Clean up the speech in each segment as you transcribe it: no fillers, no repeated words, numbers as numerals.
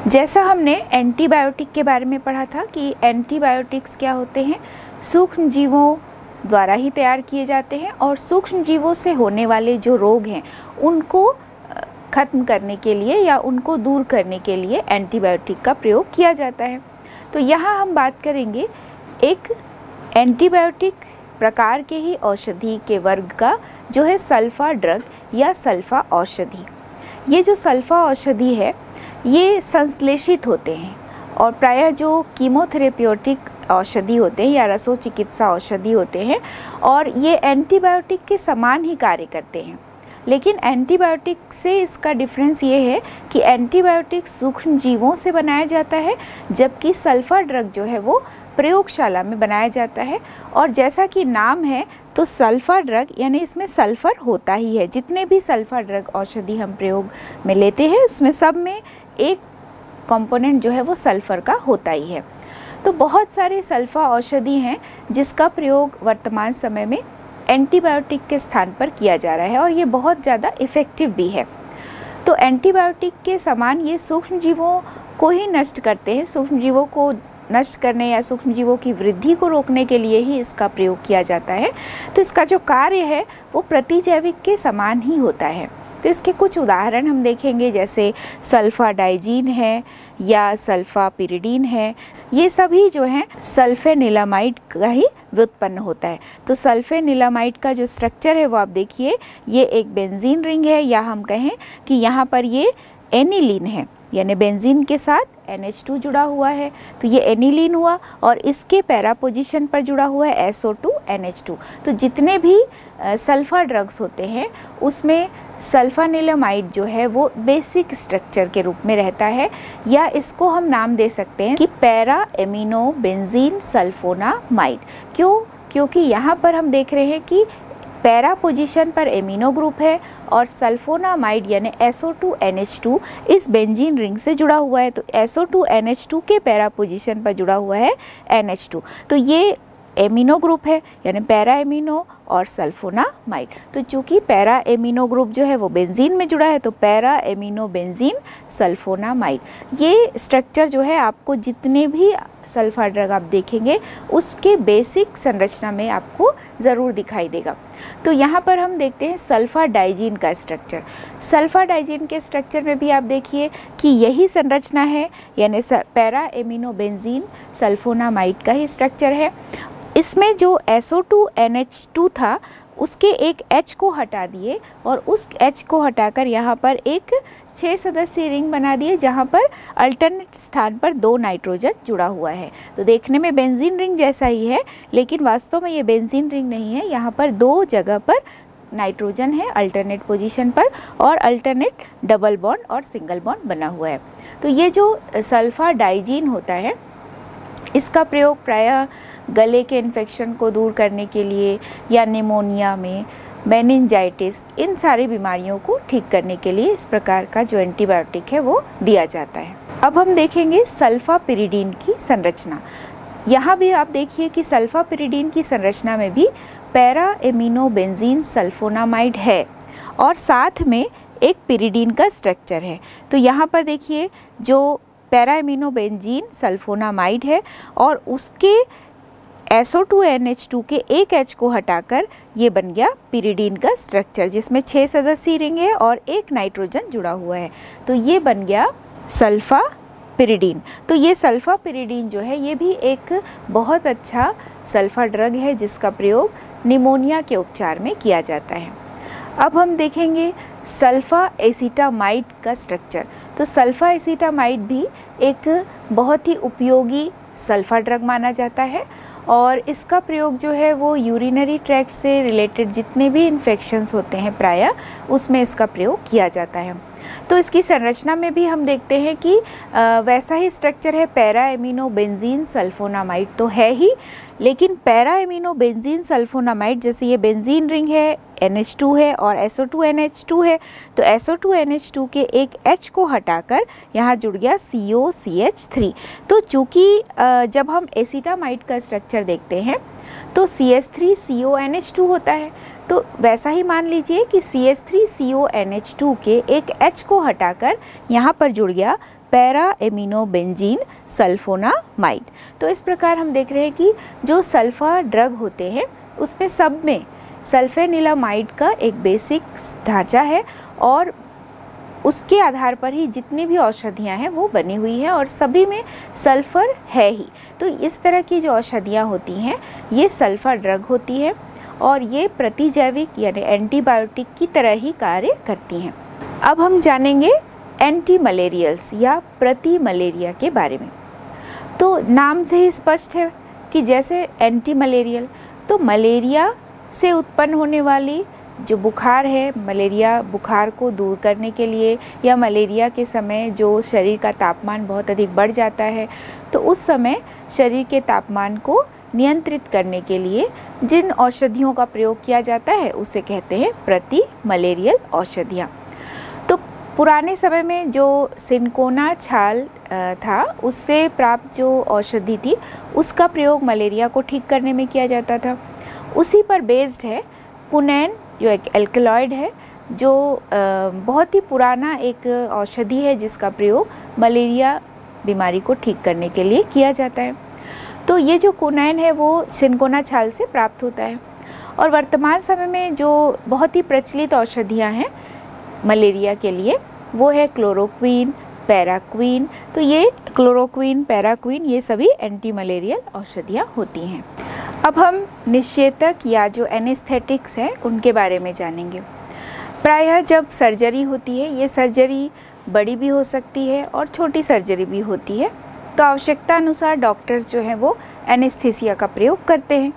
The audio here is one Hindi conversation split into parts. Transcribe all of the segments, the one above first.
जैसा हमने एंटीबायोटिक के बारे में पढ़ा था कि एंटीबायोटिक्स क्या होते हैं, सूक्ष्म जीवों द्वारा ही तैयार किए जाते हैं और सूक्ष्म जीवों से होने वाले जो रोग हैं उनको ख़त्म करने के लिए या उनको दूर करने के लिए एंटीबायोटिक का प्रयोग किया जाता है। तो यहाँ हम बात करेंगे एक एंटीबायोटिक प्रकार के ही औषधि के वर्ग का, जो है सल्फा ड्रग या सल्फा औषधि। ये जो सल्फा औषधि है ये संश्लेषित होते हैं और प्रायः जो कीमोथेरेप्यूटिक औषधि होते हैं या रसोचिकित्सा औषधि होते हैं और ये एंटीबायोटिक के समान ही कार्य करते हैं। लेकिन एंटीबायोटिक से इसका डिफरेंस ये है कि एंटीबायोटिक सूक्ष्म जीवों से बनाया जाता है, जबकि सल्फा ड्रग जो है वो प्रयोगशाला में बनाया जाता है। और जैसा कि नाम है तो सल्फा ड्रग यानी इसमें सल्फ़र होता ही है। जितने भी सल्फा ड्रग औषधि हम प्रयोग में लेते हैं उसमें सब में एक कंपोनेंट जो है वो सल्फ़र का होता ही है। तो बहुत सारे सल्फा औषधि हैं जिसका प्रयोग वर्तमान समय में एंटीबायोटिक के स्थान पर किया जा रहा है और ये बहुत ज़्यादा इफ़ेक्टिव भी है। तो एंटीबायोटिक के समान ये सूक्ष्म जीवों को ही नष्ट करते हैं, सूक्ष्म जीवों को नष्ट करने या सूक्ष्म जीवों की वृद्धि को रोकने के लिए ही इसका प्रयोग किया जाता है। तो इसका जो कार्य है वो प्रतिजैविक के समान ही होता है। तो इसके कुछ उदाहरण हम देखेंगे, जैसे सल्फाडाइजीन है या सल्फापिरिडीन है। ये सभी जो हैं सल्फेनिलामाइड का ही व्युत्पन्न होता है। तो सल्फेनिलामाइड का जो स्ट्रक्चर है वो आप देखिए, ये एक बेंजीन रिंग है या हम कहें कि यहाँ पर ये एनिलीन है, यानी बेंजीन के साथ NH2 जुड़ा हुआ है तो ये एनिलीन हुआ और इसके पैरा पोजीशन पर जुड़ा हुआ है SO2 NH2। तो जितने भी सल्फा ड्रग्स होते हैं उसमें सल्फानिलामाइड जो है वो बेसिक स्ट्रक्चर के रूप में रहता है, या इसको हम नाम दे सकते हैं कि पैरा एमिनो बेंजीन सल्फोनामाइड। क्यों? क्योंकि यहाँ पर हम देख रहे हैं कि पैरा पोजीशन पर एमिनो ग्रुप है और सल्फोनामाइड यानी SO2 NH2 इस बेंजीन रिंग से जुड़ा हुआ है। तो SO2 NH2 के पैरा पोजीशन पर जुड़ा हुआ है NH2। तो ये एमिनो ग्रुप है यानी पैरा एमिनो और सल्फोनामाइड। तो चूँकि पैरा एमिनो ग्रुप जो है वो बेंजीन में जुड़ा है तो पैरा एमिनो बेंजीन सल्फोनामाइड। ये स्ट्रक्चर जो है आपको जितने भी सल्फा ड्रग आप देखेंगे उसके बेसिक संरचना में आपको ज़रूर दिखाई देगा। तो यहाँ पर हम देखते हैं सल्फाडाइजीन का स्ट्रक्चर। सल्फाडाइजीन के स्ट्रक्चर में भी आप देखिए कि यही संरचना है, यानी पैरा एमिनो बेंजीन सल्फोनामाइड का ही स्ट्रक्चर है। इसमें जो SO2 NH2 था उसके एक H को हटा दिए और उस H को हटाकर यहाँ पर एक 6 सदस्यीय रिंग बना दिए जहाँ पर अल्टरनेट स्थान पर 2 नाइट्रोजन जुड़ा हुआ है। तो देखने में बेंजीन रिंग जैसा ही है, लेकिन वास्तव में ये बेंजीन रिंग नहीं है। यहाँ पर 2 जगह पर नाइट्रोजन है अल्टरनेट पोजीशन पर और अल्टरनेट डबल बॉन्ड और सिंगल बॉन्ड बना हुआ है। तो ये जो सल्फाडाइजीन होता है इसका प्रयोग प्रायः गले के इन्फेक्शन को दूर करने के लिए या निमोनिया में, मेनिंजाइटिस, इन सारी बीमारियों को ठीक करने के लिए इस प्रकार का जो एंटीबायोटिक है वो दिया जाता है। अब हम देखेंगे सल्फापिरिडीन की संरचना। यहाँ भी आप देखिए कि सल्फापिरिडीन की संरचना में भी पैरा एमिनो बेंजीन सल्फोनामाइड है और साथ में एक पिरिडीन का स्ट्रक्चर है। तो यहाँ पर देखिए जो पैरा एमिनो बेंजीन सल्फोनामाइड है और उसके SO2 NH2 के एक H को हटाकर ये बन गया पिरिडीन का स्ट्रक्चर, जिसमें 6 सदस्यीय रिंग है और एक नाइट्रोजन जुड़ा हुआ है। तो ये बन गया सल्फापिरिडीन। तो ये सल्फापिरिडीन जो है ये भी एक बहुत अच्छा सल्फा ड्रग है जिसका प्रयोग निमोनिया के उपचार में किया जाता है। अब हम देखेंगे सल्फा एसीटामाइड का स्ट्रक्चर। तो सल्फा एसीटामाइड भी एक बहुत ही उपयोगी सल्फा ड्रग माना जाता है और इसका प्रयोग जो है वो यूरिनरी ट्रैक्ट से रिलेटेड जितने भी इन्फेक्शंस होते हैं प्रायः उसमें इसका प्रयोग किया जाता है। तो इसकी संरचना में भी हम देखते हैं कि वैसा ही स्ट्रक्चर है, पैरा एमिनो बेंजीन सल्फोनामाइड तो है ही, लेकिन पैरा एमिनो बेंजीन सल्फोनामाइड जैसे ये बेंजीन रिंग है, NH2 है और SO2 NH2 है, तो SO2 NH2 के एक H को हटाकर यहाँ जुड़ गया COCH3। तो चूँकि जब हम एसीटामाइड का स्ट्रक्चर देखते हैं तो CH3CONH2 होता है, तो वैसा ही मान लीजिए कि CH3CONH2 के एक H को हटाकर यहाँ पर जुड़ गया पैराएमिनोबेंजीन सल्फोनामाइड। तो इस प्रकार हम देख रहे हैं कि जो सल्फा ड्रग होते हैं उसमें सब में सल्फेनिलामाइड का एक बेसिक ढांचा है और उसके आधार पर ही जितनी भी औषधियाँ हैं वो बनी हुई हैं और सभी में सल्फ़र है ही। तो इस तरह की जो औषधियाँ होती हैं ये सल्फ़र ड्रग होती है और ये प्रतिजैविक यानी एंटीबायोटिक की तरह ही कार्य करती हैं। अब हम जानेंगे एंटी मलेरियल्स या प्रति मलेरिया के बारे में। तो नाम से ही स्पष्ट है कि जैसे एंटी मलेरियल, तो मलेरिया से उत्पन्न होने वाली जो बुखार है, मलेरिया बुखार को दूर करने के लिए या मलेरिया के समय जो शरीर का तापमान बहुत अधिक बढ़ जाता है तो उस समय शरीर के तापमान को नियंत्रित करने के लिए जिन औषधियों का प्रयोग किया जाता है उसे कहते हैं प्रति मलेरियल औषधियाँ। तो पुराने समय में जो सिनकोना छाल था उससे प्राप्त जो औषधि थी उसका प्रयोग मलेरिया को ठीक करने में किया जाता था। उसी पर बेस्ड है कुनैन, जो एक एल्कलॉइड है, जो बहुत ही पुराना एक औषधि है जिसका प्रयोग मलेरिया बीमारी को ठीक करने के लिए किया जाता है। तो ये जो कुनैन है वो सिनकोना छाल से प्राप्त होता है और वर्तमान समय में जो बहुत ही प्रचलित औषधियाँ हैं मलेरिया के लिए वो है क्लोरोक्वीन, पैराक्वीन। तो ये क्लोरोक्वीन, पैराक्वीन ये सभी एंटी मलेरियल औषधियाँ होती हैं। अब हम निषेधक या जो एनेस्थेटिक्स हैं उनके बारे में जानेंगे। प्रायः जब सर्जरी होती है, ये सर्जरी बड़ी भी हो सकती है और छोटी सर्जरी भी होती है, तो आवश्यकता अनुसार डॉक्टर्स जो हैं वो एनेस्थीसिया का प्रयोग करते हैं।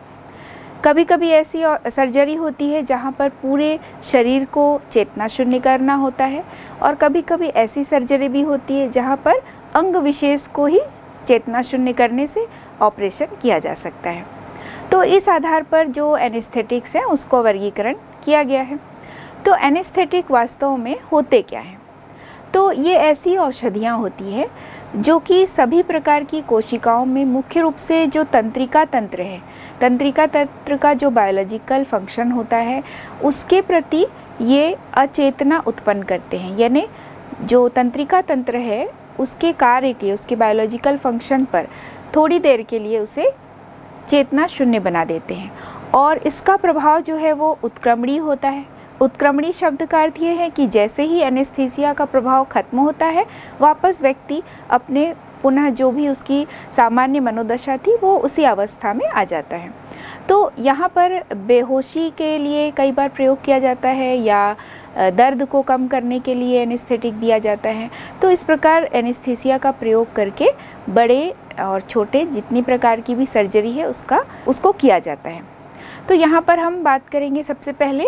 कभी कभी ऐसी सर्जरी होती है जहाँ पर पूरे शरीर को चेतना शून्य करना होता है और कभी कभी ऐसी सर्जरी भी होती है जहाँ पर अंग विशेष को ही चेतना शून्य करने से ऑपरेशन किया जा सकता है। तो इस आधार पर जो एनेस्थेटिक्स हैं उसको वर्गीकरण किया गया है। तो एनेस्थेटिक वास्तव में होते क्या हैं? तो ये ऐसी औषधियाँ होती हैं जो कि सभी प्रकार की कोशिकाओं में मुख्य रूप से जो तंत्रिका तंत्र है, तंत्रिका तंत्र का जो बायोलॉजिकल फंक्शन होता है उसके प्रति ये अचेतना उत्पन्न करते हैं। यानी जो तंत्रिका तंत्र है उसके कार्य के, उसके बायोलॉजिकल फंक्शन पर थोड़ी देर के लिए उसे चेतना शून्य बना देते हैं और इसका प्रभाव जो है वो उत्क्रमणीय होता है। उत्क्रमणीय शब्द का अर्थ ये है कि जैसे ही एनेस्थीसिया का प्रभाव खत्म होता है वापस व्यक्ति अपने पुनः जो भी उसकी सामान्य मनोदशा थी वो उसी अवस्था में आ जाता है। तो यहाँ पर बेहोशी के लिए कई बार प्रयोग किया जाता है या दर्द को कम करने के लिए एनेस्थेटिक दिया जाता है। तो इस प्रकार एनेस्थीसिया का प्रयोग करके बड़े और छोटे जितनी प्रकार की भी सर्जरी है उसको किया जाता है। तो यहाँ पर हम बात करेंगे सबसे पहले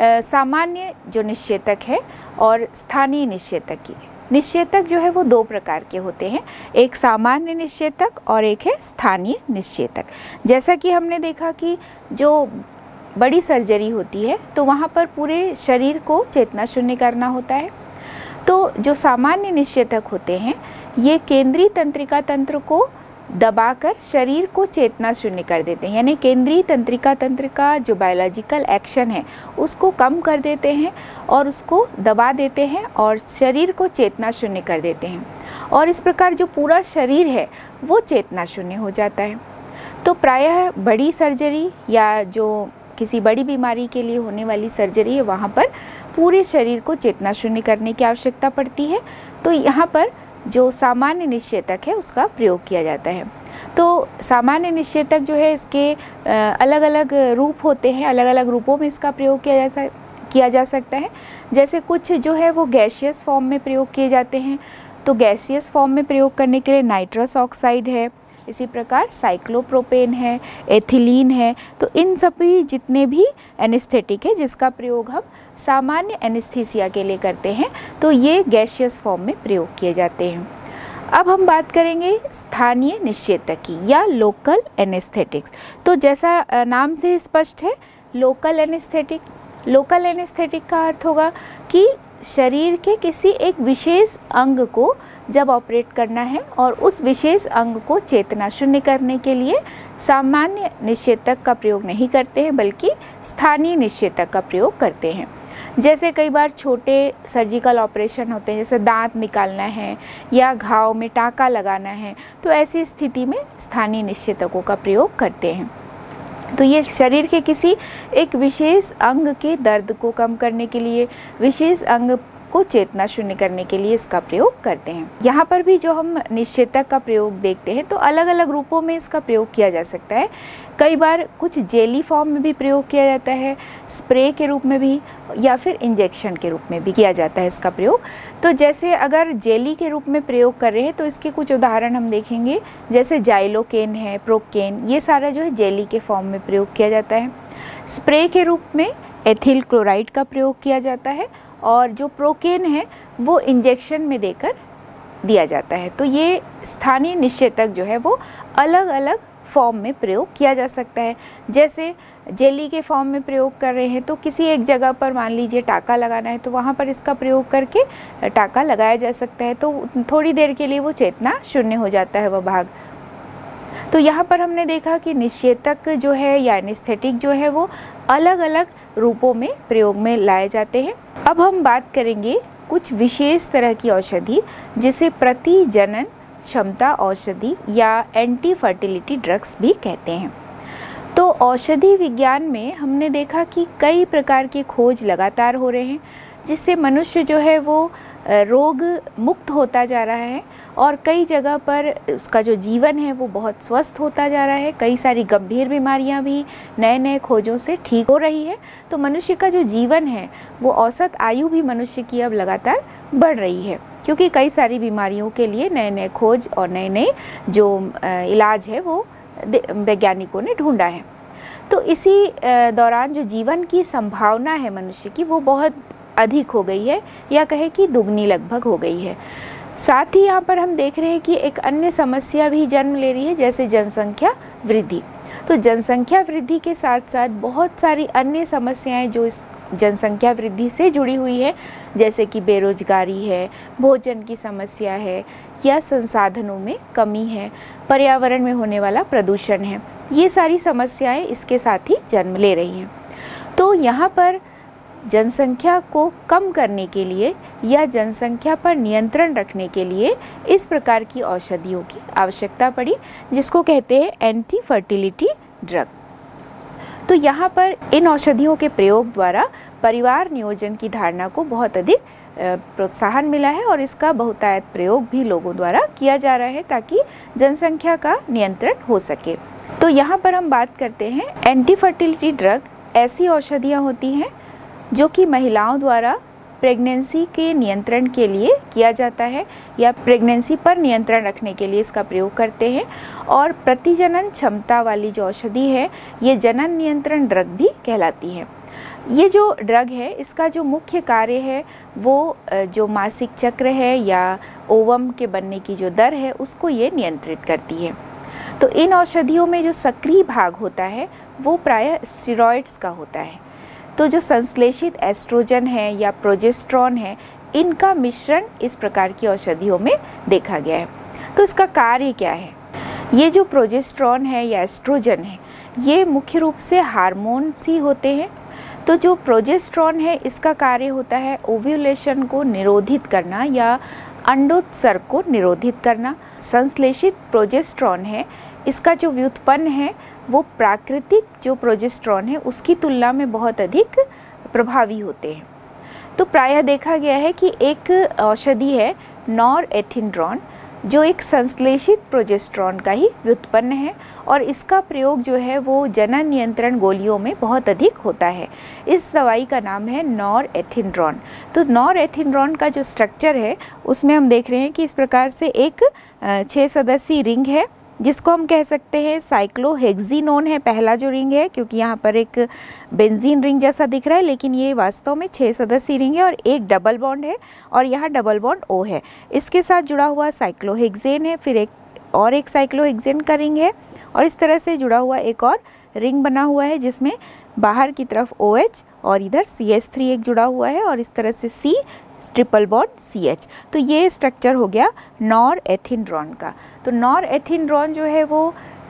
सामान्य जो निषेधक है और स्थानीय निषेधक की। निषेधक जो है वो दो प्रकार के होते हैं, एक सामान्य निषेधक और एक है स्थानीय निषेधक। जैसा कि हमने देखा कि जो बड़ी सर्जरी होती है तो वहाँ पर पूरे शरीर को चेतना शून्य करना होता है। तो जो सामान्य निषेधक होते हैं ये केंद्रीय तंत्रिका तंत्र को दबाकर शरीर को चेतना शून्य कर देते हैं, यानी केंद्रीय तंत्रिका तंत्र का जो बायोलॉजिकल एक्शन है उसको कम कर देते हैं और उसको दबा देते हैं और शरीर को चेतना शून्य कर देते हैं और इस प्रकार जो पूरा शरीर है वो चेतना शून्य हो जाता है। तो प्रायः बड़ी सर्जरी या जो किसी बड़ी बीमारी के लिए होने वाली सर्जरी है वहाँ पर पूरे शरीर को चेतना शून्य करने की आवश्यकता पड़ती है। तो यहाँ पर जो सामान्य निषेधक है उसका प्रयोग किया जाता है। तो सामान्य निषेधक जो है इसके अलग अलग रूप होते हैं, अलग अलग रूपों में इसका प्रयोग किया जा सकता है। जैसे कुछ जो है वो गैसियस फॉर्म में प्रयोग किए जाते हैं। तो गैसियस फॉर्म में प्रयोग करने के लिए नाइट्रस ऑक्साइड है, इसी प्रकार साइक्लोप्रोपेन है, एथिलीन है। तो इन सभी जितने भी एनेस्थेटिक है जिसका प्रयोग हम सामान्य एनेस्थीसिया के लिए करते हैं तो ये गैसियस फॉर्म में प्रयोग किए जाते हैं। अब हम बात करेंगे स्थानीय निषेधक की या लोकल एनेस्थेटिक्स। तो जैसा नाम से स्पष्ट है लोकल एनेस्थेटिक, लोकल एनेस्थेटिक का अर्थ होगा कि शरीर के किसी एक विशेष अंग को जब ऑपरेट करना है और उस विशेष अंग को चेतना शून्य करने के लिए सामान्य निषेधक का प्रयोग नहीं करते हैं बल्कि स्थानीय निषेधक का प्रयोग करते हैं। जैसे कई बार छोटे सर्जिकल ऑपरेशन होते हैं, जैसे दांत निकालना है या घाव में टाँका लगाना है, तो ऐसी स्थिति में स्थानीय निश्चेतकों का प्रयोग करते हैं। तो ये शरीर के किसी एक विशेष अंग के दर्द को कम करने के लिए, विशेष अंग को चेतना शून्य करने के लिए इसका प्रयोग करते हैं। यहाँ पर भी जो हम निश्चेतक का प्रयोग देखते हैं तो अलग अलग रूपों में इसका प्रयोग किया जा सकता है। कई बार कुछ जेली फॉर्म में भी प्रयोग किया जाता है, स्प्रे के रूप में भी, या फिर इंजेक्शन के रूप में भी किया जाता है इसका प्रयोग। तो जैसे अगर जेली के रूप में प्रयोग कर रहे हैं तो इसके कुछ उदाहरण हम देखेंगे, जैसे जाइलोकेन है, प्रोकेन, ये सारा जो है जेली के फॉर्म में प्रयोग किया जाता है। स्प्रे के रूप में एथिल क्लोराइड का प्रयोग किया जाता है, और जो प्रोकेन है वो इंजेक्शन में देकर दिया जाता है। तो ये स्थानीय निश्चेतक जो है वो अलग अलग फॉर्म में प्रयोग किया जा सकता है। जैसे जेली के फॉर्म में प्रयोग कर रहे हैं तो किसी एक जगह पर मान लीजिए टाँका लगाना है तो वहाँ पर इसका प्रयोग करके टाँका लगाया जा सकता है, तो थोड़ी देर के लिए वो चेतना शून्य हो जाता है वह भाग। तो यहाँ पर हमने देखा कि निश्चेतक जो है या एनेस्थेटिक जो है वो अलग अलग रूपों में प्रयोग में लाए जाते हैं। अब हम बात करेंगे कुछ विशेष तरह की औषधि जिसे प्रतिजनन क्षमता औषधि या एंटी फर्टिलिटी ड्रग्स भी कहते हैं। तो औषधि विज्ञान में हमने देखा कि कई प्रकार के खोज लगातार हो रहे हैं, जिससे मनुष्य जो है वो रोग मुक्त होता जा रहा है और कई जगह पर उसका जो जीवन है वो बहुत स्वस्थ होता जा रहा है। कई सारी गंभीर बीमारियां भी नए नए खोजों से ठीक हो रही है। तो मनुष्य का जो जीवन है वो औसत आयु भी मनुष्य की अब लगातार बढ़ रही है, क्योंकि कई सारी बीमारियों के लिए नए नए खोज और नए नए जो इलाज है वो वैज्ञानिकों ने ढूंढा है। तो इसी दौरान जो जीवन की संभावना है मनुष्य की वो बहुत अधिक हो गई है, या कहे कि दुगनी लगभग हो गई है। साथ ही यहाँ पर हम देख रहे हैं कि एक अन्य समस्या भी जन्म ले रही है, जैसे जनसंख्या वृद्धि। तो जनसंख्या वृद्धि के साथ साथ बहुत सारी अन्य समस्याएं जो इस जनसंख्या वृद्धि से जुड़ी हुई है, जैसे कि बेरोजगारी है, भोजन की समस्या है, या संसाधनों में कमी है, पर्यावरण में होने वाला प्रदूषण है, ये सारी समस्याएं इसके साथ ही जन्म ले रही हैं। तो यहाँ पर जनसंख्या को कम करने के लिए या जनसंख्या पर नियंत्रण रखने के लिए इस प्रकार की औषधियों की आवश्यकता पड़ी, जिसको कहते हैं एंटी फर्टिलिटी ड्रग। तो यहाँ पर इन औषधियों के प्रयोग द्वारा परिवार नियोजन की धारणा को बहुत अधिक प्रोत्साहन मिला है और इसका बहुतायत प्रयोग भी लोगों द्वारा किया जा रहा है ताकि जनसंख्या का नियंत्रण हो सके। तो यहाँ पर हम बात करते हैं एंटी फर्टिलिटी ड्रग ऐसी औषधियाँ होती हैं जो कि महिलाओं द्वारा प्रेगनेंसी के नियंत्रण के लिए किया जाता है या प्रेगनेंसी पर नियंत्रण रखने के लिए इसका प्रयोग करते हैं। और प्रतिजनन क्षमता वाली जो औषधि है ये जनन नियंत्रण ड्रग भी कहलाती है। ये जो ड्रग है इसका जो मुख्य कार्य है वो जो मासिक चक्र है या ओवम के बनने की जो दर है उसको ये नियंत्रित करती है। तो इन औषधियों में जो सक्रिय भाग होता है वो प्रायः स्टेरॉइड्स का होता है। तो जो संश्लेषित एस्ट्रोजन है या प्रोजेस्टेरॉन है इनका मिश्रण इस प्रकार की औषधियों में देखा गया है। तो इसका कार्य क्या है? ये जो प्रोजेस्टेरॉन है या एस्ट्रोजन है ये मुख्य रूप से हार्मोन्स ही होते हैं। तो जो प्रोजेस्टेरॉन है इसका कार्य होता है ओव्यूलेशन को निरोधित करना या अंडोत्सर्ग को निरोधित करना। संश्लेषित प्रोजेस्टेरॉन है इसका जो व्युत्पन्न है वो प्राकृतिक जो प्रोजेस्टेरॉन है उसकी तुलना में बहुत अधिक प्रभावी होते हैं। तो प्रायः देखा गया है कि एक औषधि है नॉरएथिंड्रोन जो एक संश्लेषित प्रोजेस्टेरॉन का ही व्युत्पन्न है और इसका प्रयोग जो है वो जनन नियंत्रण गोलियों में बहुत अधिक होता है। इस दवाई का नाम है नॉरएथिंड्रोन। तो नॉरएथिंड्रोन का जो स्ट्रक्चर है उसमें हम देख रहे हैं कि इस प्रकार से एक 6 सदस्यीय रिंग है जिसको हम कह सकते हैं साइक्लोहेक्सिनोन है पहला जो रिंग है, क्योंकि यहाँ पर एक बेंजीन रिंग जैसा दिख रहा है लेकिन ये वास्तव में 6 सदस्यीय रिंग है और एक डबल बॉन्ड है और यहाँ डबल बॉन्ड O है। इसके साथ जुड़ा हुआ साइक्लोहेक्सेन है, फिर एक साइक्लोहेक्सेन का रिंग है और इस तरह से जुड़ा हुआ एक और रिंग बना हुआ है जिसमें बाहर की तरफ OH और इधर CH3 एक जुड़ा हुआ है और इस तरह से C ट्रिपल बॉन्ड CH। तो ये स्ट्रक्चर हो गया नॉरएथिंड्रोन का। तो नॉरएथिंड्रोन जो है वो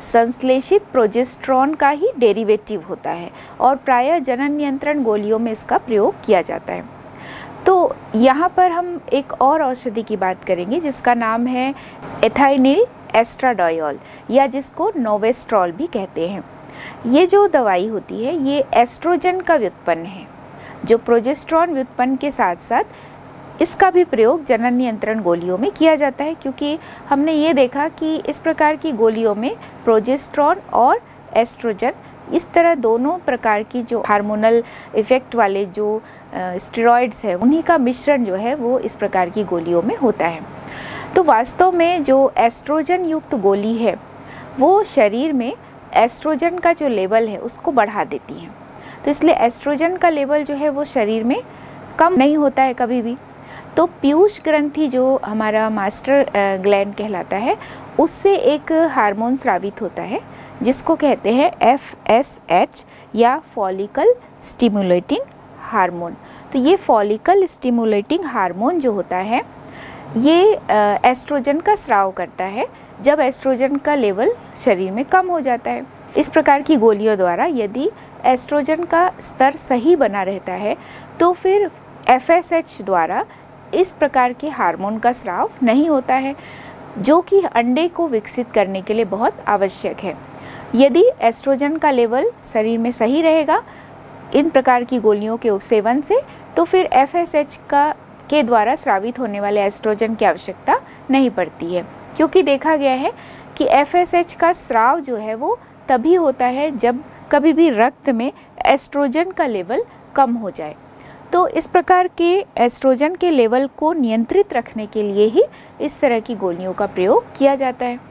संश्लेषित प्रोजेस्टेरॉन का ही डेरिवेटिव होता है और प्रायः जनन नियंत्रण गोलियों में इसका प्रयोग किया जाता है। तो यहाँ पर हम एक और औषधि की बात करेंगे जिसका नाम है एथाइनिल एस्ट्राडायोल या जिसको नोवेस्ट्रॉल भी कहते हैं। ये जो दवाई होती है ये एस्ट्रोजन का व्युत्पन्न है, जो प्रोजेस्टेरॉन व्युत्पन्न के साथ साथ इसका भी प्रयोग जनन नियंत्रण गोलियों में किया जाता है, क्योंकि हमने ये देखा कि इस प्रकार की गोलियों में प्रोजेस्टेरॉन और एस्ट्रोजन इस तरह दोनों प्रकार की जो हार्मोनल इफ़ेक्ट वाले जो स्टेरॉइड्स है उन्हीं का मिश्रण जो है वो इस प्रकार की गोलियों में होता है। तो वास्तव में जो एस्ट्रोजन युक्त गोली है वो शरीर में एस्ट्रोजन का जो लेवल है उसको बढ़ा देती है। तो इसलिए एस्ट्रोजन का लेवल जो है वो शरीर में कम नहीं होता है कभी भी। तो पीयूष ग्रंथि जो हमारा मास्टर ग्लैंड कहलाता है उससे एक हार्मोन स्रावित होता है जिसको कहते हैं FSH या फॉलिकल स्टिमुलेटिंग हार्मोन। तो ये फॉलिकल स्टिमुलेटिंग हार्मोन जो होता है ये एस्ट्रोजन का स्राव करता है जब एस्ट्रोजन का लेवल शरीर में कम हो जाता है। इस प्रकार की गोलियों द्वारा यदि एस्ट्रोजन का स्तर सही बना रहता है तो फिर FSH द्वारा इस प्रकार के हार्मोन का स्राव नहीं होता है, जो कि अंडे को विकसित करने के लिए बहुत आवश्यक है। यदि एस्ट्रोजन का लेवल शरीर में सही रहेगा इन प्रकार की गोलियों के सेवन से, तो फिर FSH के द्वारा स्रावित होने वाले एस्ट्रोजन की आवश्यकता नहीं पड़ती है, क्योंकि देखा गया है कि FSH का स्राव जो है वो तभी होता है जब कभी भी रक्त में एस्ट्रोजन का लेवल कम हो जाए। तो इस प्रकार के एस्ट्रोजन के लेवल को नियंत्रित रखने के लिए ही इस तरह की गोलियों का प्रयोग किया जाता है।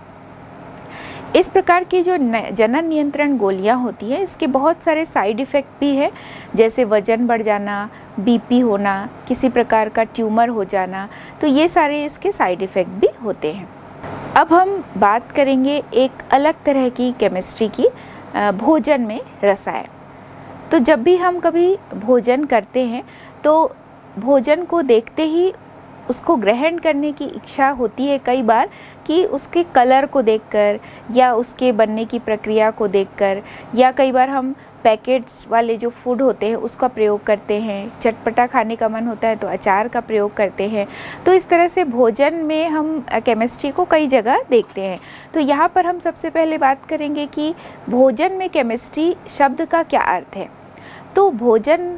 इस प्रकार की जो जनन नियंत्रण गोलियां होती हैं इसके बहुत सारे साइड इफ़ेक्ट भी है, जैसे वज़न बढ़ जाना, BP होना, किसी प्रकार का ट्यूमर हो जाना, तो ये सारे इसके साइड इफ़ेक्ट भी होते हैं। अब हम बात करेंगे एक अलग तरह की केमिस्ट्री की, भोजन में रसायन। तो जब भी हम कभी भोजन करते हैं तो भोजन को देखते ही उसको ग्रहण करने की इच्छा होती है कई बार कि उसके कलर को देखकर या उसके बनने की प्रक्रिया को देखकर, या कई बार हम पैकेट्स वाले जो फूड होते हैं उसका प्रयोग करते हैं, चटपटा खाने का मन होता है तो अचार का प्रयोग करते हैं। तो इस तरह से भोजन में हम केमिस्ट्री को कई जगह देखते हैं। तो यहाँ पर हम सबसे पहले बात करेंगे कि भोजन में केमिस्ट्री शब्द का क्या अर्थ है। तो भोजन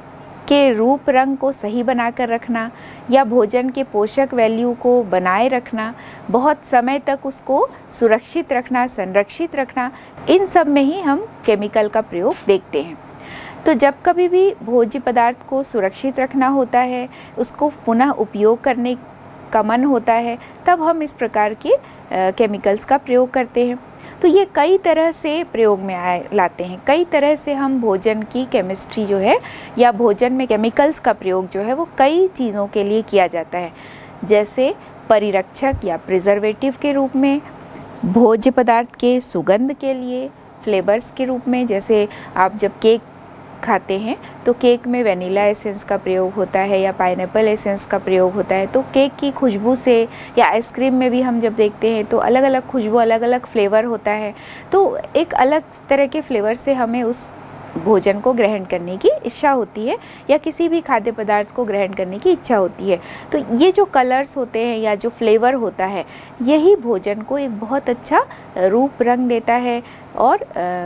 के रूप रंग को सही बनाकर रखना या भोजन के पोषक वैल्यू को बनाए रखना, बहुत समय तक उसको सुरक्षित रखना, संरक्षित रखना, इन सब में ही हम केमिकल का प्रयोग देखते हैं। तो जब कभी भी भोज्य पदार्थ को सुरक्षित रखना होता है, उसको पुनः उपयोग करने का मन होता है, तब हम इस प्रकार के केमिकल्स का प्रयोग करते हैं। तो ये कई तरह से प्रयोग में लाते हैं, कई तरह से हम भोजन की केमिस्ट्री जो है या भोजन में केमिकल्स का प्रयोग जो है वो कई चीज़ों के लिए किया जाता है, जैसे परिरक्षक या प्रिजर्वेटिव के रूप में, भोज्य पदार्थ के सुगंध के लिए, फ्लेवर्स के रूप में, जैसे आप जब केक खाते हैं तो केक में वेनिला एसेंस का प्रयोग होता है या पाइनएप्पल एसेंस का प्रयोग होता है। तो केक की खुशबू से, या आइसक्रीम में भी हम जब देखते हैं तो अलग अलग खुशबू, अलग अलग फ्लेवर होता है। तो एक अलग तरह के फ्लेवर से हमें उस भोजन को ग्रहण करने की इच्छा होती है या किसी भी खाद्य पदार्थ को ग्रहण करने की इच्छा होती है। तो ये जो कलर्स होते हैं या जो फ्लेवर होता है यही भोजन को एक बहुत अच्छा रूप रंग देता है और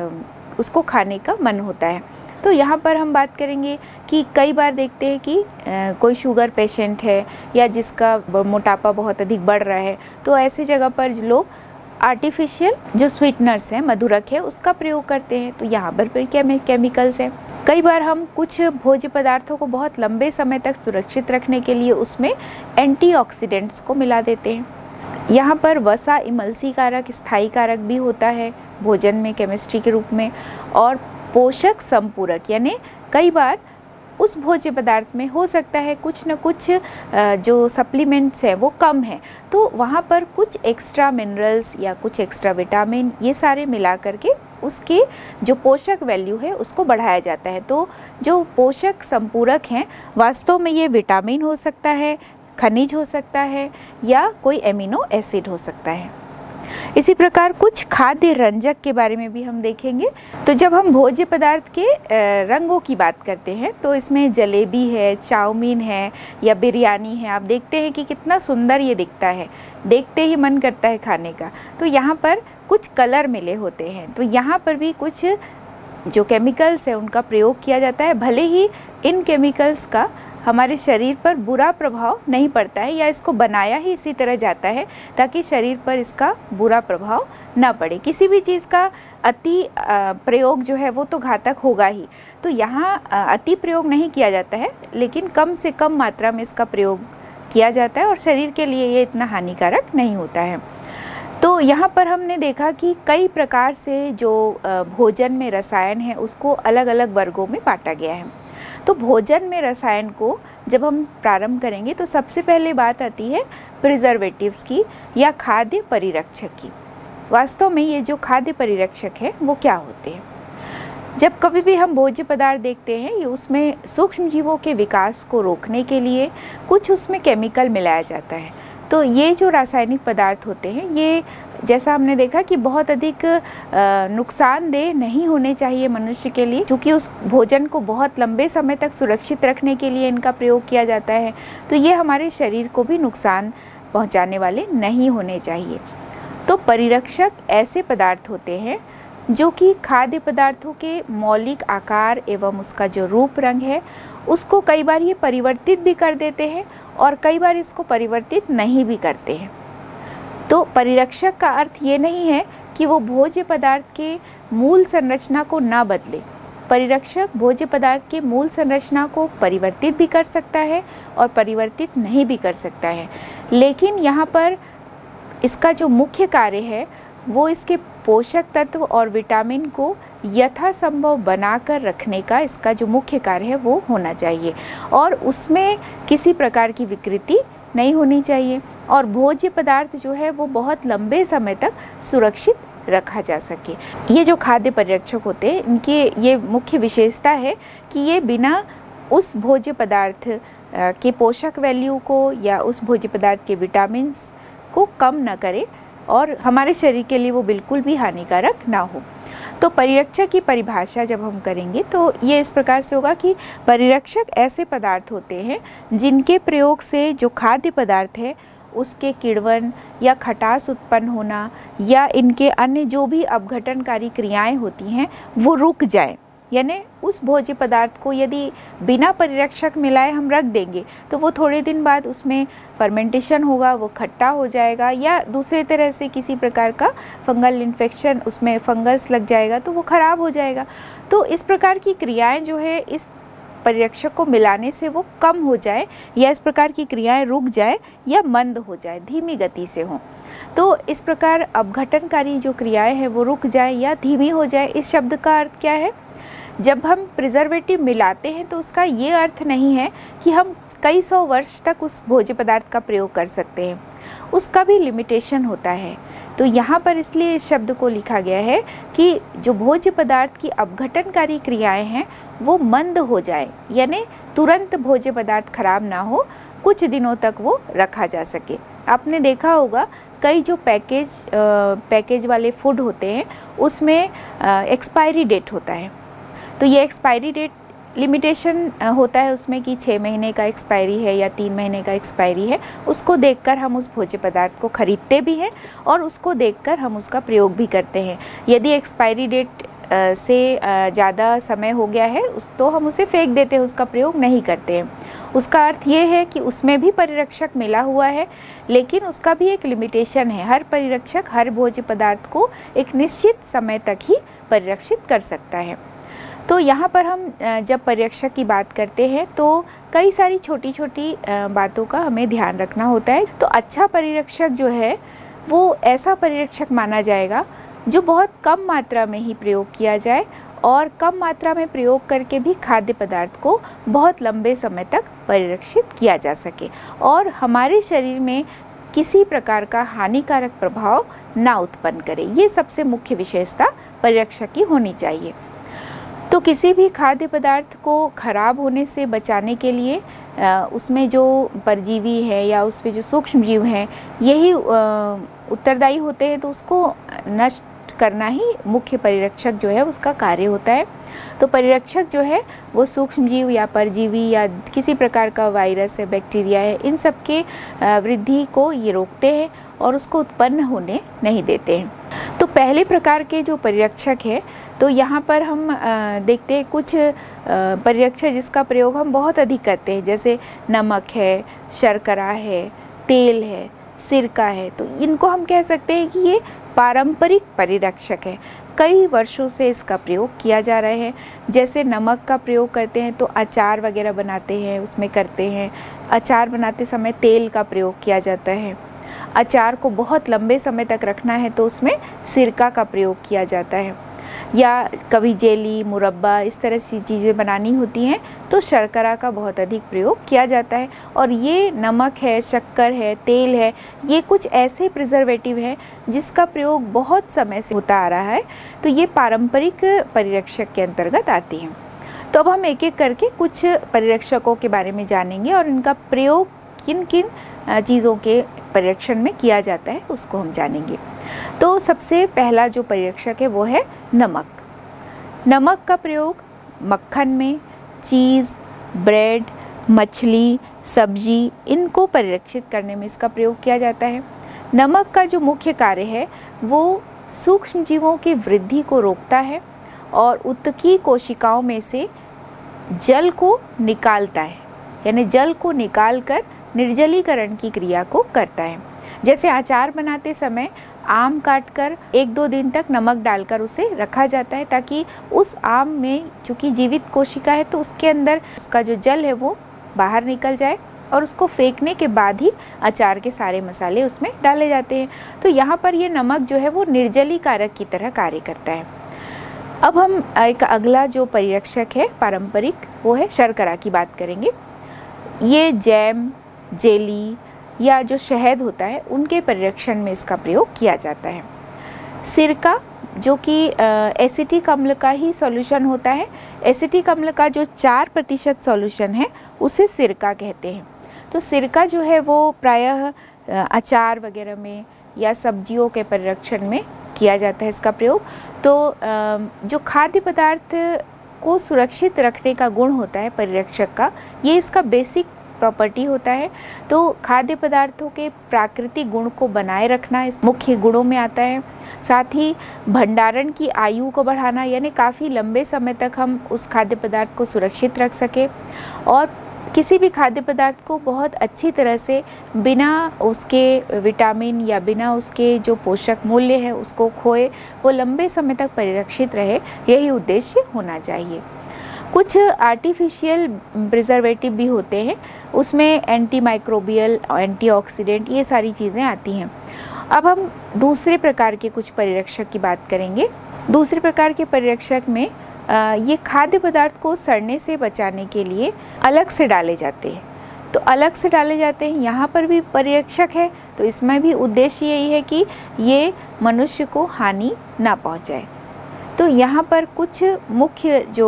उसको खाने का मन होता है। तो यहाँ पर हम बात करेंगे कि कई बार देखते हैं कि कोई शुगर पेशेंट है या जिसका मोटापा बहुत अधिक बढ़ रहा है, तो ऐसे जगह पर लोग आर्टिफिशियल जो स्वीटनर्स हैं, मधुरक है, उसका प्रयोग करते हैं। तो यहाँ पर फिर क्या केमिकल्स हैं। कई बार हम कुछ भोज्य पदार्थों को बहुत लंबे समय तक सुरक्षित रखने के लिए उसमें एंटीऑक्सीडेंट्स को मिला देते हैं। यहाँ पर वसा इमल्सी कारक, स्थायी कारक भी होता है भोजन में केमिस्ट्री के रूप में, और पोषक संपूरक, यानी कई बार उस भोज्य पदार्थ में हो सकता है कुछ न कुछ जो सप्लीमेंट्स हैं वो कम है, तो वहाँ पर कुछ एक्स्ट्रा मिनरल्स या कुछ एक्स्ट्रा विटामिन ये सारे मिला करके उसके जो पोषक वैल्यू है उसको बढ़ाया जाता है। तो जो पोषक संपूरक हैं वास्तव में ये विटामिन हो सकता है, खनिज हो सकता है, या कोई एमिनो एसिड हो सकता है। इसी प्रकार कुछ खाद्य रंजक के बारे में भी हम देखेंगे। तो जब हम भोज्य पदार्थ के रंगों की बात करते हैं तो इसमें जलेबी है, चाउमीन है या बिरयानी है। आप देखते हैं कि कितना सुंदर ये दिखता है, देखते ही मन करता है खाने का। तो यहाँ पर कुछ कलर मिले होते हैं, तो यहाँ पर भी कुछ जो केमिकल्स है उनका प्रयोग किया जाता है। भले ही इन केमिकल्स का हमारे शरीर पर बुरा प्रभाव नहीं पड़ता है, या इसको बनाया ही इसी तरह जाता है ताकि शरीर पर इसका बुरा प्रभाव ना पड़े। किसी भी चीज़ का अति प्रयोग जो है वो तो घातक होगा ही। तो यहाँ अति प्रयोग नहीं किया जाता है, लेकिन कम से कम मात्रा में इसका प्रयोग किया जाता है और शरीर के लिए ये इतना हानिकारक नहीं होता है। तो यहाँ पर हमने देखा कि कई प्रकार से जो भोजन में रसायन है उसको अलग अलग वर्गों में बांटा गया है। तो भोजन में रसायन को जब हम प्रारंभ करेंगे तो सबसे पहले बात आती है प्रिजर्वेटिव्स की या खाद्य परिरक्षक की। वास्तव में ये जो खाद्य परिरक्षक है वो क्या होते हैं? जब कभी भी हम भोज्य पदार्थ देखते हैं, ये उसमें सूक्ष्म जीवों के विकास को रोकने के लिए कुछ उसमें केमिकल मिलाया जाता है। तो ये जो रासायनिक पदार्थ होते हैं, ये जैसा हमने देखा कि बहुत अधिक नुकसानदेह नहीं होने चाहिए मनुष्य के लिए, क्योंकि उस भोजन को बहुत लंबे समय तक सुरक्षित रखने के लिए इनका प्रयोग किया जाता है। तो ये हमारे शरीर को भी नुकसान पहुंचाने वाले नहीं होने चाहिए। तो परिरक्षक ऐसे पदार्थ होते हैं जो कि खाद्य पदार्थों के मौलिक आकार एवं उसका जो रूप रंग है उसको कई बार ये परिवर्तित भी कर देते हैं और कई बार इसको परिवर्तित नहीं भी करते हैं। तो परिरक्षक का अर्थ ये नहीं है कि वो भोज्य पदार्थ के मूल संरचना को ना बदले। परिरक्षक भोज्य पदार्थ के मूल संरचना को परिवर्तित भी कर सकता है और परिवर्तित नहीं भी कर सकता है, लेकिन यहाँ पर इसका जो मुख्य कार्य है वो इसके पोषक तत्व और विटामिन को यथासंभव बनाकर रखने का इसका जो मुख्य कार्य है वो होना चाहिए, और उसमें किसी प्रकार की विकृति नहीं होनी चाहिए, और भोज्य पदार्थ जो है वो बहुत लंबे समय तक सुरक्षित रखा जा सके। ये जो खाद्य परिरक्षक होते हैं इनकी ये मुख्य विशेषता है कि ये बिना उस भोज्य पदार्थ के पोषक वैल्यू को या उस भोज्य पदार्थ के विटामिन्स को कम न करे और हमारे शरीर के लिए वो बिल्कुल भी हानिकारक ना हो। तो परिरक्षक की परिभाषा जब हम करेंगे तो ये इस प्रकार से होगा कि परिरक्षक ऐसे पदार्थ होते हैं जिनके प्रयोग से जो खाद्य पदार्थ है उसके किण्वन या खटास उत्पन्न होना या इनके अन्य जो भी अपघटनकारी क्रियाएं होती हैं वो रुक जाए। यानी उस भोज्य पदार्थ को यदि बिना परिरक्षक मिलाए हम रख देंगे तो वो थोड़े दिन बाद उसमें फर्मेंटेशन होगा, वो खट्टा हो जाएगा या दूसरे तरह से किसी प्रकार का फंगल इन्फेक्शन, उसमें फंगस लग जाएगा तो वो ख़राब हो जाएगा। तो इस प्रकार की क्रियाएं जो है इस परिरक्षक को मिलाने से वो कम हो जाए या इस प्रकार की क्रियाएं रुक जाए या मंद हो जाए, धीमी गति से हों। तो इस प्रकार अपघटनकारी जो क्रियाएं हैं वो रुक जाए या धीमी हो जाए। इस शब्द का अर्थ क्या है? जब हम प्रिजर्वेटिव मिलाते हैं तो उसका ये अर्थ नहीं है कि हम कई सौ वर्ष तक उस भोज्य पदार्थ का प्रयोग कर सकते हैं, उसका भी लिमिटेशन होता है। तो यहाँ पर इसलिए इस शब्द को लिखा गया है कि जो भोज्य पदार्थ की अपघटनकारी क्रियाएं हैं वो मंद हो जाए, यानी तुरंत भोज्य पदार्थ खराब ना हो, कुछ दिनों तक वो रखा जा सके। आपने देखा होगा कई जो पैकेज वाले फूड होते हैं उसमें एक्सपायरी डेट होता है। तो ये एक्सपायरी डेट लिमिटेशन होता है उसमें कि 6 महीने का एक्सपायरी है या 3 महीने का एक्सपायरी है। उसको देखकर हम उस भोज्य पदार्थ को खरीदते भी हैं और उसको देखकर हम उसका प्रयोग भी करते हैं। यदि एक्सपायरी डेट से ज़्यादा समय हो गया है तो हम उसे फेंक देते हैं, उसका प्रयोग नहीं करते हैं। उसका अर्थ ये है कि उसमें भी परिरक्षक मिला हुआ है, लेकिन उसका भी एक लिमिटेशन है। हर परिरक्षक हर भोज्य पदार्थ को एक निश्चित समय तक ही परिरक्षित कर सकता है। तो यहाँ पर हम जब परिरक्षक की बात करते हैं तो कई सारी छोटी छोटी बातों का हमें ध्यान रखना होता है। तो अच्छा परिरक्षक जो है वो ऐसा परिरक्षक माना जाएगा जो बहुत कम मात्रा में ही प्रयोग किया जाए और कम मात्रा में प्रयोग करके भी खाद्य पदार्थ को बहुत लंबे समय तक परिरक्षित किया जा सके और हमारे शरीर में किसी प्रकार का हानिकारक प्रभाव ना उत्पन्न करे। ये सबसे मुख्य विशेषता परिरक्षक की होनी चाहिए। तो किसी भी खाद्य पदार्थ को खराब होने से बचाने के लिए उसमें जो परजीवी है या उसमें जो सूक्ष्म जीव हैं यही उत्तरदायी होते हैं, तो उसको नष्ट करना ही मुख्य परिरक्षक जो है उसका कार्य होता है। तो परिरक्षक जो है वो सूक्ष्म जीव या परजीवी या किसी प्रकार का वायरस है, बैक्टीरिया है, इन सब के वृद्धि को ये रोकते हैं और उसको उत्पन्न होने नहीं देते हैं। तो पहले प्रकार के जो परिरक्षक है, तो यहाँ पर हम देखते हैं कुछ परिरक्षक जिसका प्रयोग हम बहुत अधिक करते हैं, जैसे नमक है, शर्करा है, तेल है, सिरका है। तो इनको हम कह सकते हैं कि ये पारंपरिक परिरक्षक है, कई वर्षों से इसका प्रयोग किया जा रहा है। जैसे नमक का प्रयोग करते हैं तो अचार वगैरह बनाते हैं, उसमें करते हैं। अचार बनाते समय तेल का प्रयोग किया जाता है। अचार को बहुत लंबे समय तक रखना है तो उसमें सिरका का प्रयोग किया जाता है। या कभी जेली, मुरब्बा, इस तरह की चीज़ें बनानी होती हैं तो शर्करा का बहुत अधिक प्रयोग किया जाता है। और ये नमक है, शक्कर है, तेल है, ये कुछ ऐसे प्रिजर्वेटिव हैं जिसका प्रयोग बहुत समय से होता आ रहा है, तो ये पारंपरिक परिरक्षक के अंतर्गत आती हैं। तो अब हम एक एक करके कुछ परिरक्षकों के बारे में जानेंगे और इनका प्रयोग किन किन चीज़ों के परिरक्षण में किया जाता है उसको हम जानेंगे। तो सबसे पहला जो परिरक्षक है वो है नमक। नमक का प्रयोग मक्खन में, चीज़, ब्रेड, मछली, सब्जी, इनको परिरक्षित करने में इसका प्रयोग किया जाता है। नमक का जो मुख्य कार्य है वो सूक्ष्म जीवों की वृद्धि को रोकता है और उत्तकी कोशिकाओं में से जल को निकालता है, यानी जल को निकालकर निर्जलीकरण की क्रिया को करता है। जैसे अचार बनाते समय आम काटकर 1-2 दिन तक नमक डालकर उसे रखा जाता है ताकि उस आम में, चूँकि जीवित कोशिका है तो उसके अंदर उसका जो जल है वो बाहर निकल जाए और उसको फेंकने के बाद ही अचार के सारे मसाले उसमें डाले जाते हैं। तो यहाँ पर ये नमक जो है वो निर्जलीकारक की तरह कार्य करता है। अब हम एक अगला जो परिरक्षक है पारंपरिक, वो है शर्करा की बात करेंगे। ये जैम, जेली या जो शहद होता है उनके परिरक्षण में इसका प्रयोग किया जाता है। सिरका जो कि एसिटिक अम्ल का ही सॉल्यूशन होता है, एसिटिक अम्ल का जो 4% सॉल्यूशन है उसे सिरका कहते हैं। तो सिरका जो है वो प्रायः अचार वगैरह में या सब्जियों के परिरक्षण में किया जाता है इसका प्रयोग। तो जो खाद्य पदार्थ को सुरक्षित रखने का गुण होता है परिरक्षक का, ये इसका बेसिक प्रॉपर्टी होता है। तो खाद्य पदार्थों के प्राकृतिक गुण को बनाए रखना इस मुख्य गुणों में आता है। साथ ही भंडारण की आयु को बढ़ाना, यानी काफ़ी लंबे समय तक हम उस खाद्य पदार्थ को सुरक्षित रख सके और किसी भी खाद्य पदार्थ को बहुत अच्छी तरह से बिना उसके विटामिन या बिना उसके जो पोषक मूल्य है उसको खोए, वो लंबे समय तक परिरक्षित रहे, यही उद्देश्य होना चाहिए। कुछ आर्टिफिशियल प्रिजर्वेटिव भी होते हैं, उसमें एंटी माइक्रोबियल, एंटीऑक्सीडेंट, ये सारी चीज़ें आती हैं। अब हम दूसरे प्रकार के कुछ परिरक्षक की बात करेंगे। दूसरे प्रकार के परिरक्षक में ये खाद्य पदार्थ को सड़ने से बचाने के लिए अलग से डाले जाते हैं। तो अलग से डाले जाते हैं, यहाँ पर भी परिरक्षक है, तो इसमें भी उद्देश्य यही है कि ये मनुष्य को हानि ना पहुँचाए। तो यहाँ पर कुछ मुख्य जो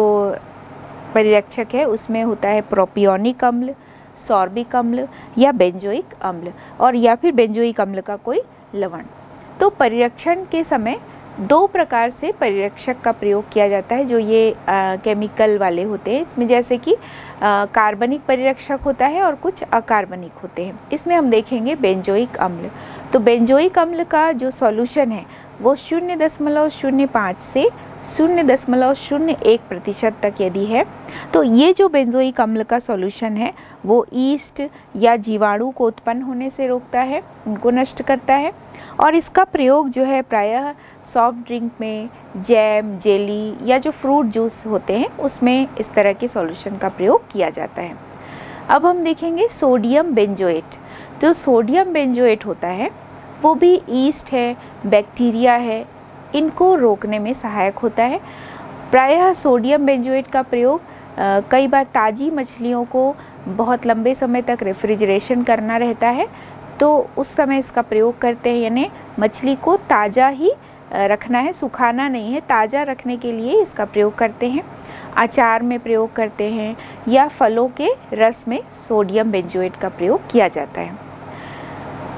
परिरक्षक है उसमें होता है प्रोपियोनिक अम्ल, सॉर्बिक अम्ल या बेंजोइक अम्ल, और या फिर बेंजोइक अम्ल का कोई लवण। तो परिरक्षण के समय 2 प्रकार से परिरक्षक का प्रयोग किया जाता है जो ये केमिकल वाले होते हैं। इसमें जैसे कि कार्बनिक परिरक्षक होता है और कुछ अकार्बनिक होते हैं। इसमें हम देखेंगे बेंजोइक अम्ल। तो बेंजोइक अम्ल का जो सॉल्यूशन है वो 0.05 से 0.01% तक यदि है, तो ये जो बेंजोइक अम्ल का सॉल्यूशन है वो ईस्ट या जीवाणु को उत्पन्न होने से रोकता है, उनको नष्ट करता है। और इसका प्रयोग जो है प्रायः सॉफ्ट ड्रिंक में, जैम, जेली या जो फ्रूट जूस होते हैं उसमें इस तरह के सॉल्यूशन का प्रयोग किया जाता है। अब हम देखेंगे सोडियम बेंजोएट। जो सोडियम बेंजोएट होता है वो भी ईस्ट है, बैक्टीरिया है, इनको रोकने में सहायक होता है। प्रायः सोडियम बेंजोएट का प्रयोग कई बार ताज़ी मछलियों को बहुत लंबे समय तक रेफ्रिजरेशन करना रहता है, तो उस समय इसका प्रयोग करते हैं, यानी मछली को ताज़ा ही रखना है, सुखाना नहीं है, ताज़ा रखने के लिए इसका प्रयोग करते हैं। अचार में प्रयोग करते हैं या फलों के रस में सोडियम बेंजोएट का प्रयोग किया जाता है।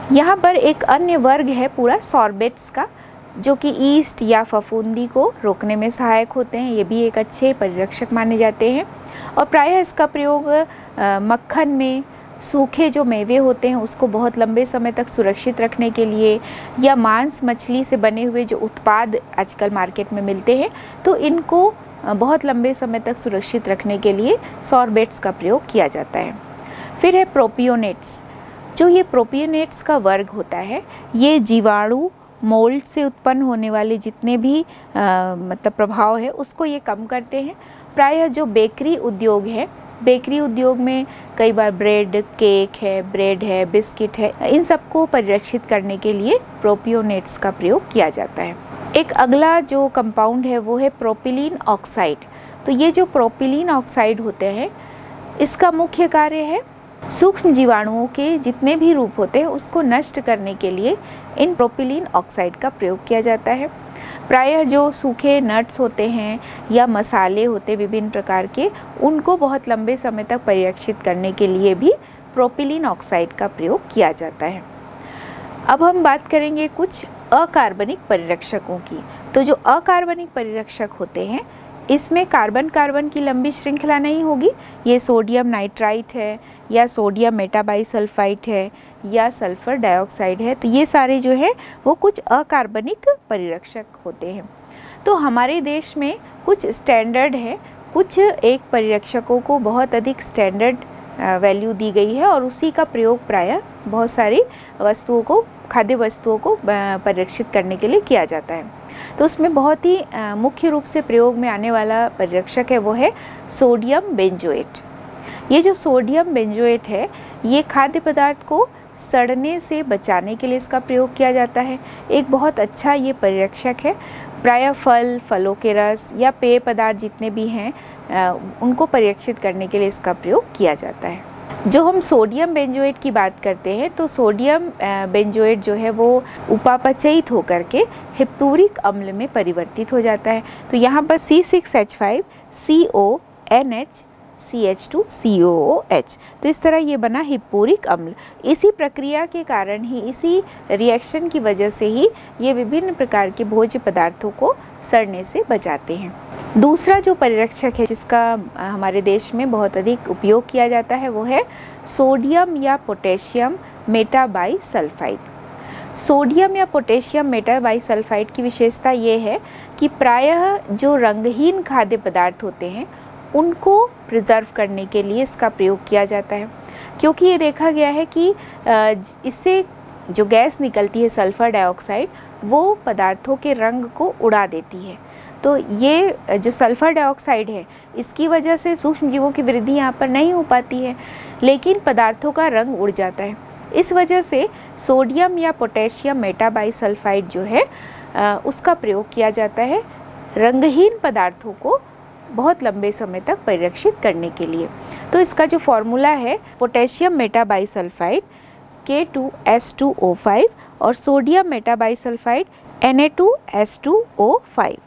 यहाँ पर एक अन्य वर्ग है पूरा सॉर्बेट्स का, जो कि ईस्ट या फफूंदी को रोकने में सहायक होते हैं। ये भी एक अच्छे परिरक्षक माने जाते हैं और प्रायः इसका प्रयोग मक्खन में, सूखे जो मेवे होते हैं उसको बहुत लंबे समय तक सुरक्षित रखने के लिए, या मांस मछली से बने हुए जो उत्पाद आजकल मार्केट में मिलते हैं तो इनको बहुत लंबे समय तक सुरक्षित रखने के लिए सॉर्बेट्स का प्रयोग किया जाता है। फिर है प्रोपियोनेट्स। जो ये प्रोपियोनेट्स का वर्ग होता है, ये जीवाणु मोल्ड से उत्पन्न होने वाले जितने भी मतलब प्रभाव है उसको ये कम करते हैं। प्रायः जो बेकरी उद्योग है, बेकरी उद्योग में कई बार ब्रेड, केक है, ब्रेड है, बिस्किट है, इन सबको परिरक्षित करने के लिए प्रोपियोनेट्स का प्रयोग किया जाता है। एक अगला जो कंपाउंड है वो है प्रोपिलीन ऑक्साइड। तो ये जो प्रोपिलीन ऑक्साइड होते हैं, इसका मुख्य कार्य है सूक्ष्म जीवाणुओं के जितने भी रूप होते हैं उसको नष्ट करने के लिए इन प्रोपिलीन ऑक्साइड का प्रयोग किया जाता है। प्रायः जो सूखे नट्स होते हैं या मसाले होते हैं विभिन्न प्रकार के, उनको बहुत लंबे समय तक परिरक्षित करने के लिए भी प्रोपिलीन ऑक्साइड का प्रयोग किया जाता है। अब हम बात करेंगे कुछ अकार्बनिक परिरक्षकों की। तो जो अकार्बनिक परिरक्षक होते हैं, इसमें कार्बन कार्बन की लंबी श्रृंखला नहीं होगी। ये सोडियम नाइट्राइट है, या सोडियम मेटाबाइसल्फाइड है, या सल्फर डाइऑक्साइड है। तो ये सारे जो है वो कुछ अकार्बनिक परिरक्षक होते हैं। तो हमारे देश में कुछ स्टैंडर्ड है, कुछ एक परिरक्षकों को बहुत अधिक स्टैंडर्ड वैल्यू दी गई है और उसी का प्रयोग प्रायः बहुत सारी वस्तुओं को, खाद्य वस्तुओं को परिरक्षित करने के लिए किया जाता है। तो उसमें बहुत ही मुख्य रूप से प्रयोग में आने वाला परिरक्षक है वो है सोडियम बेंजोएट। ये जो सोडियम बेंजोएट है, ये खाद्य पदार्थ को सड़ने से बचाने के लिए इसका प्रयोग किया जाता है। एक बहुत अच्छा ये परिरक्षक है। प्रायः फल, फलों के रस या पेय पदार्थ जितने भी हैं उनको परिरक्षित करने के लिए इसका प्रयोग किया जाता है। जो हम सोडियम बेंजोएट की बात करते हैं, तो सोडियम बेंजोएट जो है वो उपापचयित होकर के हिप्पूरिक अम्ल में परिवर्तित हो जाता है। तो यहाँ पर C6H5 CONH CH2COOH, तो इस तरह ये बना हिप्पूरिक अम्ल। इसी प्रक्रिया के कारण ही, इसी रिएक्शन की वजह से ही ये विभिन्न प्रकार के भोज्य पदार्थों को सड़ने से बचाते हैं। दूसरा जो परिरक्षक है जिसका हमारे देश में बहुत अधिक उपयोग किया जाता है वो है सोडियम या पोटेशियम मेटाबाइसल्फाइड। सोडियम या पोटेशियम मेटाबाइसल्फाइड की विशेषता ये है कि प्रायः जो रंगहीन खाद्य पदार्थ होते हैं उनको प्रिजर्व करने के लिए इसका प्रयोग किया जाता है, क्योंकि ये देखा गया है कि इससे जो गैस निकलती है सल्फर डाइऑक्साइड, वो पदार्थों के रंग को उड़ा देती है। तो ये जो सल्फर डाइऑक्साइड है, इसकी वजह से सूक्ष्म जीवों की वृद्धि यहाँ पर नहीं हो पाती है, लेकिन पदार्थों का रंग उड़ जाता है। इस वजह से सोडियम या पोटेशियम मेटाबाइसल्फाइड जो है उसका प्रयोग किया जाता है रंगहीन पदार्थों को बहुत लंबे समय तक परिरक्षित करने के लिए। तो इसका जो फॉर्मूला है पोटेशियम मेटाबाइसल्फाइड K2S2O5 और सोडियम मेटाबाइसल्फाइड Na2S2O5।